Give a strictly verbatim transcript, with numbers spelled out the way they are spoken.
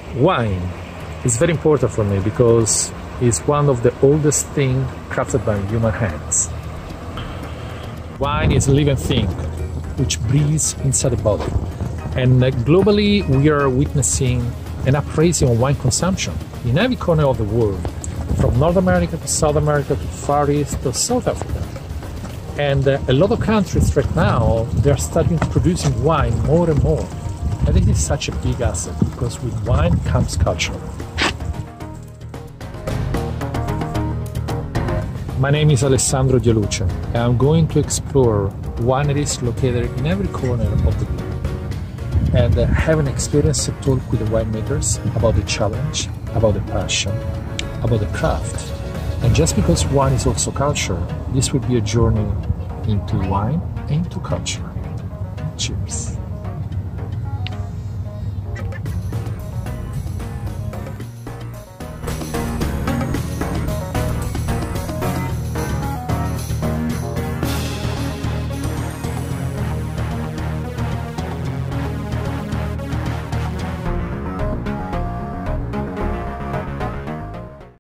Wine is very important for me because it's one of the oldest things crafted by human hands. Wine is a living thing which breathes inside the body. And uh, globally, we are witnessing an uprising of wine consumption in every corner of the world, from North America to South America to Far East to South Africa. And uh, a lot of countries right now, they're starting producing wine more and more. And this is such a big asset because with wine comes culture. My name is Alessandro Dialuce, and I'm going to explore wineries located in every corner of the globe and uh, have an experience to talk with the winemakers about the challenge, about the passion, about the craft. And just because wine is also culture, this will be a journey into wine and into culture. Cheers.